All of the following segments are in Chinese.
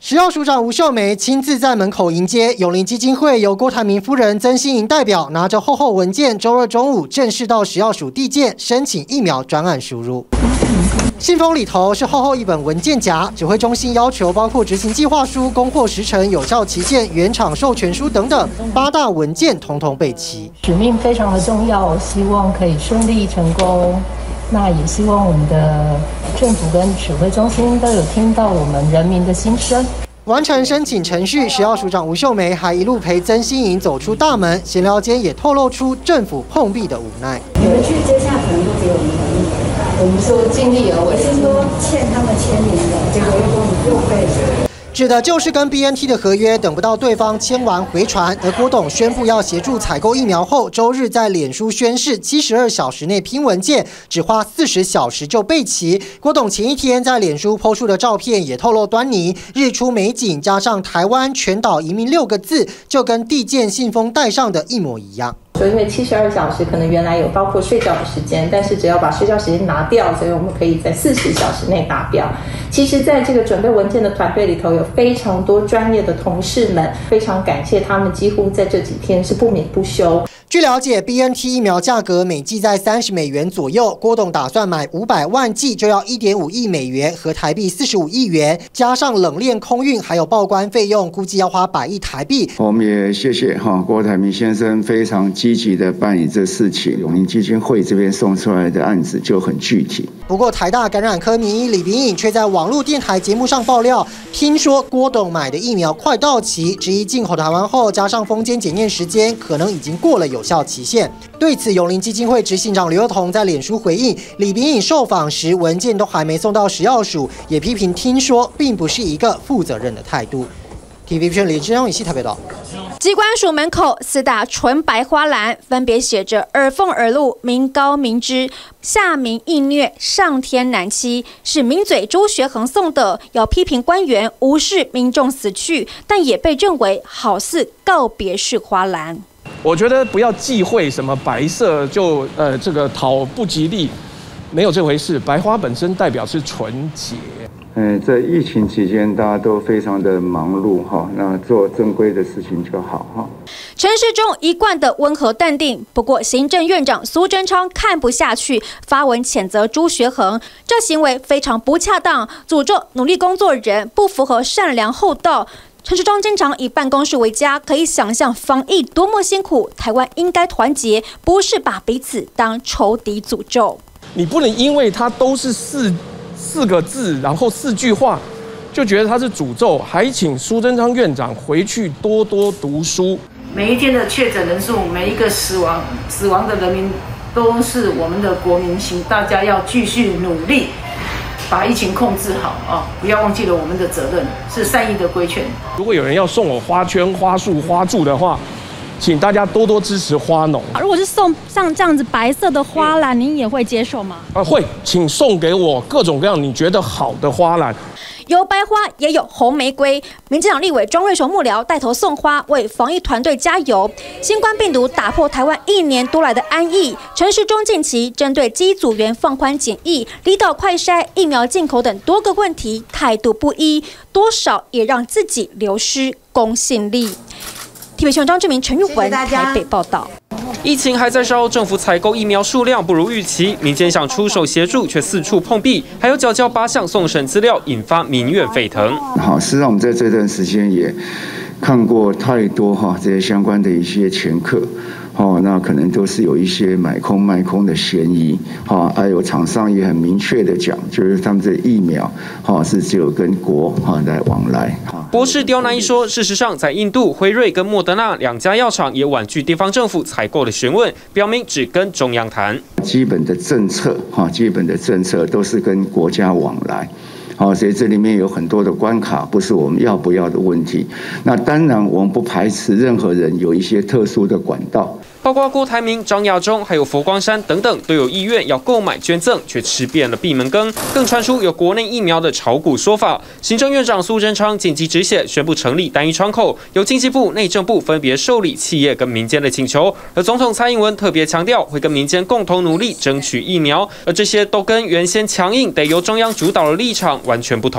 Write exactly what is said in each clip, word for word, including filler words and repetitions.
食药署长吴秀梅亲自在门口迎接，永林基金会由郭台铭夫人曾心莹代表，拿着厚厚文件，周二中午正式到食药署递件，申请疫苗专案输入。信封里头是厚厚一本文件夹，指挥中心要求包括执行计划书、供货时程、有效期限、原厂授权书等等八大文件，统统备齐。 使命非常的重要，希望可以顺利成功。那也希望我们的政府跟指挥中心都有听到我们人民的心声。 完成申请程序，食药署长吴秀梅还一路陪曾心莹走出大门，闲聊间也透露出政府碰壁的无奈。 你们去接洽可能都给我们同意， 我们说尽力而为， 是说欠他们签名的，结果又给我们又费。 指的就是跟 B N T 的合约等不到对方签完回传，而郭董宣布要协助采购疫苗后，周日在脸书宣示七十二小时内拼文件，只花四十小时就备齐。郭董前一天在脸书 po 出的照片也透露端倪，日出美景加上台湾全岛移民六个字，就跟递件信封带上的一模一样。 说因为七十二小时可能原来有包括睡觉的时间，但是只要把睡觉时间拿掉，所以我们可以在四十小时内达标。其实在这个准备文件的团队里头有非常多专业的同事们，非常感谢他们，几乎在这几天是不眠不休。 据了解 ，B N T 疫苗价格每剂在三十美元左右，郭董打算买五百万剂就要一点五亿美元，和台币四十五亿元，加上冷链空运还有报关费用，估计要花百亿台币。 我们也谢谢哈郭台铭先生非常积极的办理这事情，永林基金会这边送出来的案子就很具体。 不过台大感染科名医李秉颖却在网络电台节目上爆料，听说郭董买的疫苗快到期，质疑进口台湾后加上封监检验时间可能已经过了有效期限。对此，永林基金会执行长刘幼彤在脸书回应，李秉颖受访时文件都还没送到食药署，也批评听说并不是一个负责任的态度。T V B 李志荣以西台北道。 机关署门口四大纯白花篮，分别写着“耳奉耳录，民高民知，下民易虐，上天难欺”，是名嘴周学恒送的，要批评官员无视民众死去，但也被认为好似告别式花篮。 我觉得不要忌讳什么白色就呃这个讨不吉利，没有这回事。白花本身代表是纯洁。 嗯，在疫情期间，大家都非常的忙碌哈，那做正规的事情就好哈。 陈时中一贯的温和淡定，不过行政院长苏贞昌看不下去，发文谴责朱学恒，这行为非常不恰当，诅咒努力工作人不符合善良厚道。陈时中经常以办公室为家，可以想象防疫多么辛苦。台湾应该团结，不是把彼此当仇敌诅咒。 你不能因为它都是四。四个字，然后四句话，就觉得他是诅咒，还请苏贞昌院长回去多多读书。 每一天的确诊人数，每一个死亡死亡的人民，都是我们的国民心，大家要继续努力，把疫情控制好啊！不要忘记了我们的责任，是善意的规劝。 如果有人要送我花圈、花束、花柱的话，请大家多多支持花农。 如果是送像这样子白色的花篮，您也会接受吗？ 啊，会，请送给我各种各样你觉得好的花篮。 有白花也有红玫瑰，民进党立委庄瑞雄幕僚带头送花，为防疫团队加油。新冠病毒打破台湾一年多来的安逸，陈时中近期针对机组员放宽检疫、离岛快筛、疫苗进口等多个问题态度不一，多少也让自己流失公信力。T V B 新闻张志明、陈玉文台北报道。 疫情还在烧，政府采购疫苗数量不如预期，民间想出手协助却四处碰壁，还有缴交八项送审资料，引发民怨沸腾。 好，事实上我们在这段时间也看过太多哈这些相关的一些前客。哦，那可能都是有一些买空卖空的嫌疑，哈，还有厂商也很明确的讲，就是他们这疫苗，哈，是只有跟国哈来往来。 博士刁难一说，事实上，在印度，辉瑞跟莫德纳两家药厂也婉拒地方政府采购的询问，表明只跟中央谈。 基本的政策，哈，基本的政策都是跟国家往来。好，所以这里面有很多的关卡，不是我们要不要的问题。那当然，我们不排斥任何人有一些特殊的管道。 包括郭台铭、张亚中，还有佛光山等等，都有意愿要购买捐赠，却吃遍了闭门羹。更传出有国内疫苗的炒股说法。行政院长苏贞昌紧急止血，宣布成立单一窗口，由经济部、内政部分别受理企业跟民间的请求。而总统蔡英文特别强调，会跟民间共同努力争取疫苗，而这些都跟原先强硬得由中央主导的立场完全不同。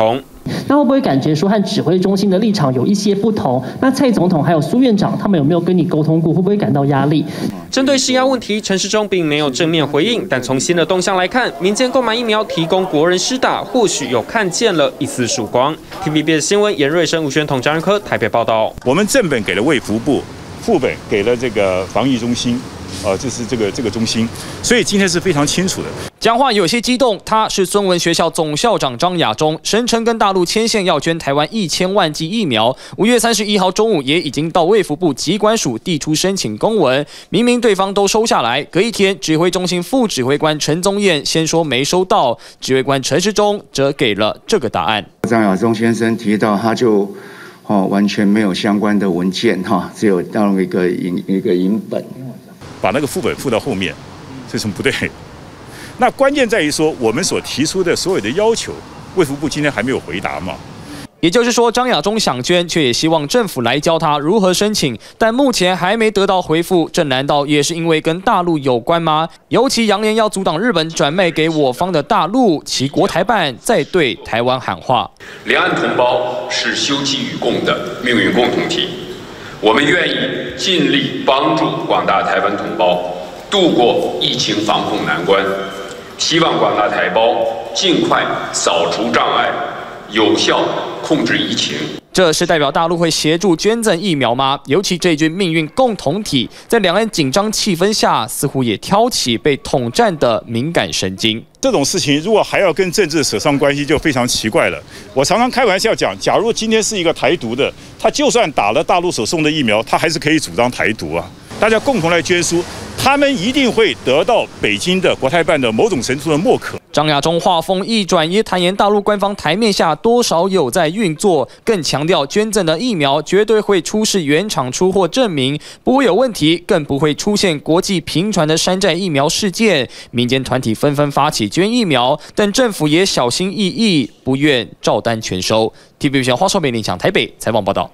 那会不会感觉说和指挥中心的立场有一些不同？那蔡总统还有苏院长他们有没有跟你沟通过？会不会感到压力？ 针对施压问题，陈时中并没有正面回应，但从新的动向来看，民间购买疫苗提供国人施打，或许有看见了一丝曙光。T V B S 新闻严瑞生、吴宣统、张仁科台北报道。 我们正本给了卫福部，副本给了这个防疫中心。呃，这是这个这个中心，所以今天是非常清楚的。 讲话有些激动，他是孙文学校总校长张亚中，声称跟大陆牵线要捐台湾一千万剂疫苗。五月三十一号中午也已经到卫福部疾管署递出申请公文，明明对方都收下来，隔一天指挥中心副指挥官陈宗彦先说没收到，指挥官陈时中则给了这个答案。 张亚中先生提到，他就哦完全没有相关的文件哈，只有到一个影一个影本。 把那个副本附到后面，这什么不对？那关键在于说，我们所提出的所有的要求，卫福部今天还没有回答嘛？ 也就是说，张亚中想捐，却也希望政府来教他如何申请，但目前还没得到回复。这难道也是因为跟大陆有关吗？尤其扬言要阻挡日本转卖给我方的大陆，其国台办在对台湾喊话： 两岸同胞是休戚与共的命运共同体。我们愿意尽力帮助广大台湾同胞度过疫情防控难关，希望广大台胞尽快扫除障碍，有效控制疫情。 这是代表大陆会协助捐赠疫苗吗？尤其这句命运共同体，在两岸紧张气氛下，似乎也挑起被统战的敏感神经。 这种事情如果还要跟政治扯上关系，就非常奇怪了。我常常开玩笑讲，假如今天是一个台独的，他就算打了大陆所送的疫苗，他还是可以主张台独啊。大家共同来捐书，他们一定会得到北京的国台办的某种程度的默可。 张亚中话锋一转，也坦言大陆官方台面下多少有在运作，更强调捐赠的疫苗绝对会出示原厂出货证明，不会有问题，更不会出现国际频传的山寨疫苗事件。民间团体纷纷发起捐疫苗，但政府也小心翼翼，不愿照单全收。T V B 新闻华硕北林向台北采访报道。